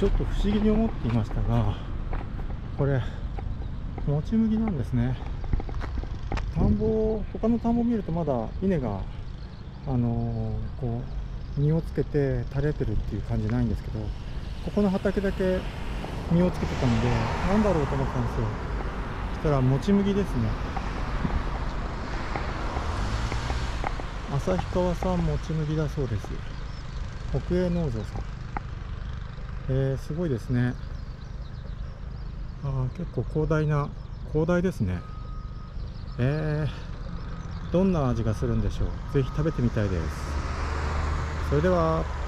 ちょっと不思議に思っていましたが、これもち麦なんですね。他の田んぼを見るとまだ稲がこう実をつけて垂れてるっていう感じないんですけど、ここの畑だけ実をつけてたんで、なんだろうと思ったんですよ。そしたらもち麦ですね。旭川産もち麦だそうです。国営農場さん。すごいですね。結構広大ですね。どんな味がするんでしょう。ぜひ食べてみたいです。それでは。